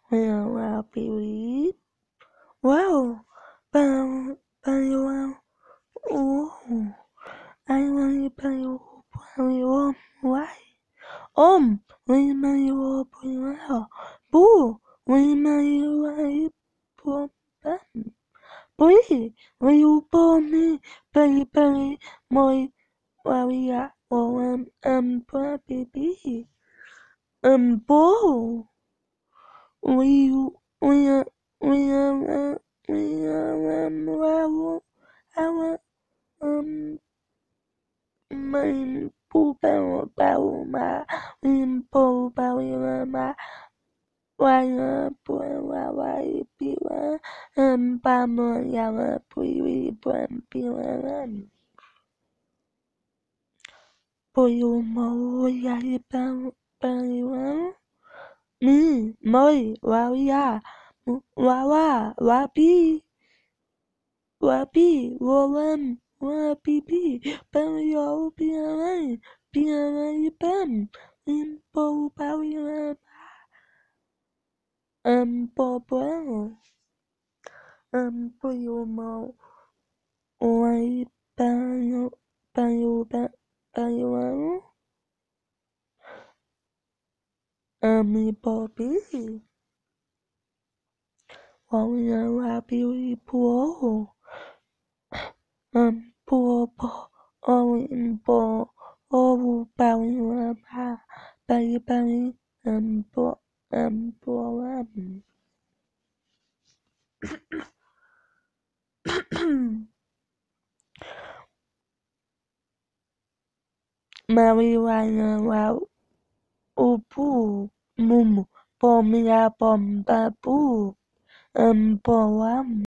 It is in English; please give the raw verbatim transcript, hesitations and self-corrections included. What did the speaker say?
Well, I'll be well, but but you oh, I want to play you why? Um, we may you well, boo, we may you put boy, will you bore me, Berry Berry, my warrior, or um, um, baby, um, boo. We we are we are uh, we are um well our um main pool barrel barrel ma in pool barrel ma wire pool wire pila um bamo yawa pui bram pila um poyo mo yari barrel barrel me moi waria wawa wapi Wapi, Roland, Wapipi, Barrio, Piaran, Piaran, Pam, Impo, Barrio, um, Bobo, um, Poyomo, Oi, Barrio, Barrio, Barrio, um, Bobby, Warrior, Wapi, Poor, um, Poor, Owen, Bo, Oh, Barrio, Barry, Barry, um, Bo. Um, poem. Marijuana wow upu mum pomia bomba bu um poem.